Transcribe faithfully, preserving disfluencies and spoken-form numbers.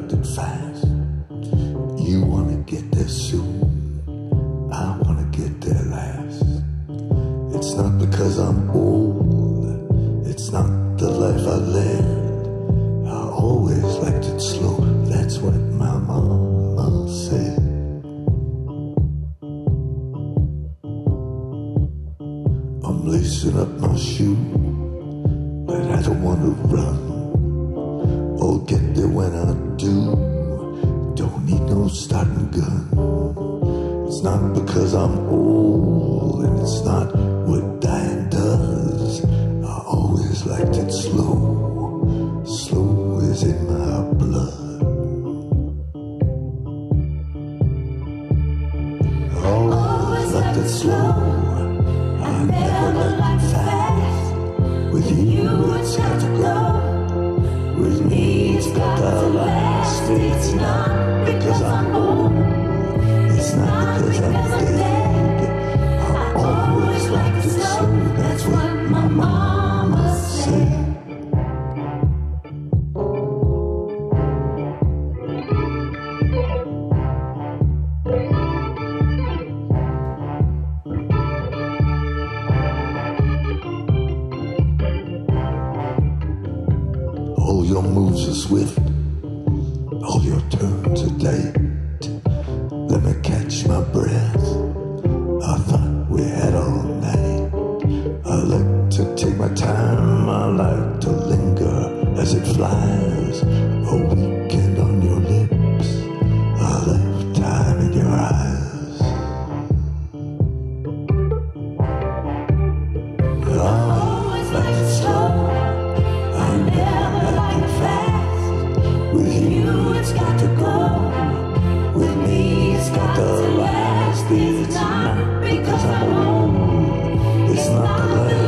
liked it fast. You wanna get there soon, I wanna get there last. It's not because I'm old, it's not the life I led. I always liked it slow, that's what my mama said. I'm lacing up my shoe, but I don't want to run. I'll get there when I do, don't need no starting gun. It's not because I'm old, and it's not what dying does. I always liked it slow, slow is in my blood. I always liked it slow, I never liked it fast. With you it's got to go, with me it's got to last. It's not because I'm old, it's not because I'm dead. I always liked it slow, that's what my mama said. All your moves are swift, all your turns are late. Let me catch my breath, I thought we had all night. I like to take my time, I like to linger as it flies. A weekend on your lips, a lifetime in your eyes. I always liked it slow, I never liked it fast. With you it's got to go, with me it's got to last. It's not because I'm old, it's not the life